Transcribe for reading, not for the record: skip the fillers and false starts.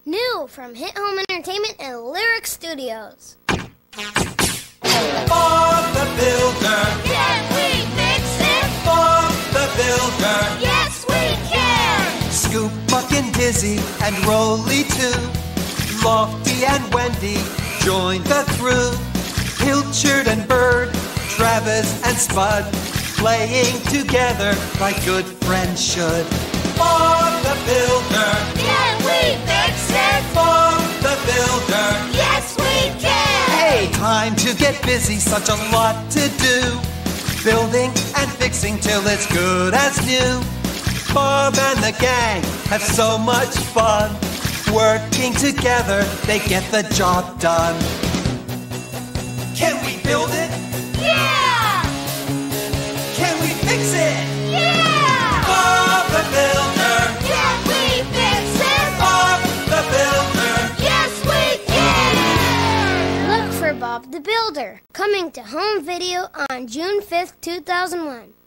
New from Hit Home Entertainment and Lyrick Studios. Bob the Builder. Can we fix it? Bob the Builder. Yes, we can. Scoop, Buck, and Dizzy, and Rolly too. Lofty and Wendy join the crew. Pilchard and Bird, Travis and Spud, playing together like good friends should. Bob the Builder. Can we fix it? Bob the Builder. Yes, we can. Hey, time to get busy, such a lot to do. Building and fixing till it's good as new. Bob and the gang have so much fun. Working together, they get the job done. Can we build it? Yeah! Can we fix it? Yeah! Bob the Builder. Can we fix it? Bob the Builder. Yes, we can. Look for Bob the Builder, coming to home video on June 5th, 2001.